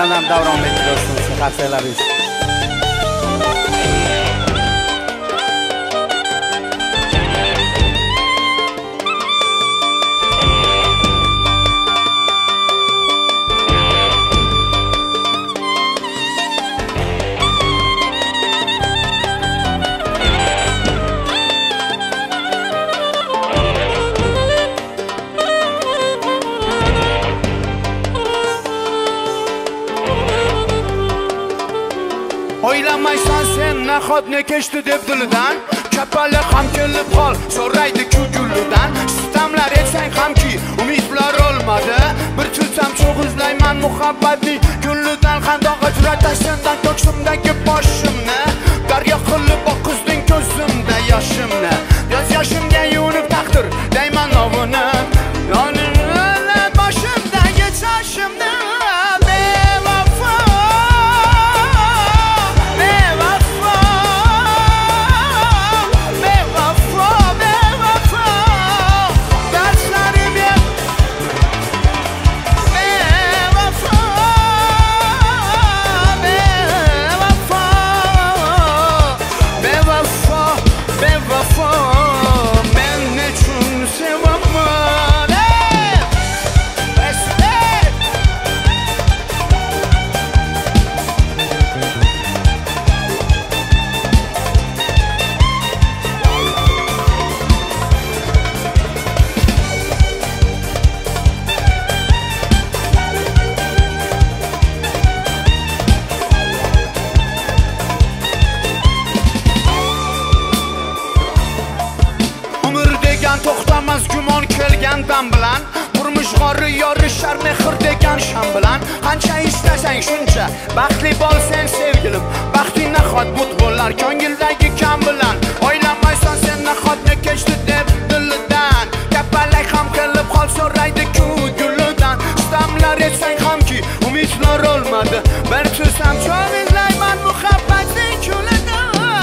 Manam Davronbek do'stim, xarsalaringiz. O'ylamaysan sen nahot ne kechdi deb dilidan, kapalak ham kelib qol so'raydi ku gullidan. Sitamlar etsang hamki umidlar olmadi, bir tutam cho'g' izlayman muhabbatning gullidan. Qandoq ajratash sendan ko'ksimdagi boshimni, daryo qilib oqizding ko'zimda yoshimni. Yoz yoshimga yuvinib taqdir deyman novini, yonimda boshimdagi chashimni. To'xtamas gumon kelgandan bilan, turmush g'ori yorishar mehr degan sham bilan. Qancha istasang shuncha baxtli bo'lsen sevgilim, baxting nahot but bo'lar ko'ngildagi kam bilan. O'ylamaysan sen nahot ne kechdi deb dilidan, kapalak ham kelib qol so'raydi ku gullidan. Sitamlar etsang hamki umidlar olmadi, bir tutam cho'g' izlayman muhabbatning kulidan.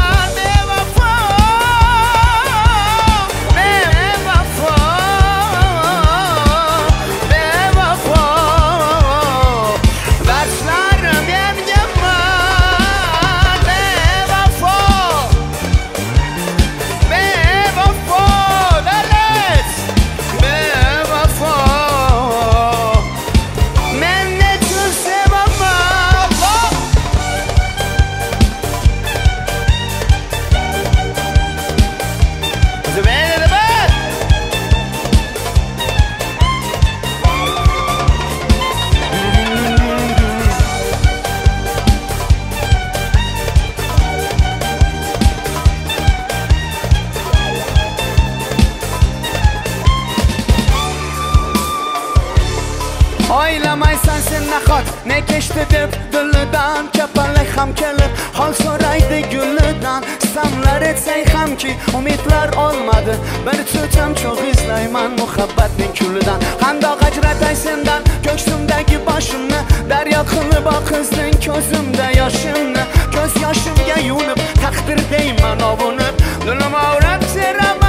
O'ylamaysan sen nahot ne kechdi deb dilidan, kapalak ham kelib hol so'raydi gullidan. Sitamlar etsang hamki umidlar olmadi, bir tutam cho'g' izlayman muhabbatning kulidan. Qandoq ajratay sendan ko'ksimdagi boshimni, daryo qilib oqizding ko'zimda yoshimni. Ko'z yoshimga yuvinib taqdir deyman ovunib, dilim avrab seraman.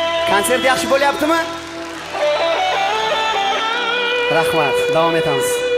Konsert yaxshi bo'lyaptimi? Rahmat, davom etamiz.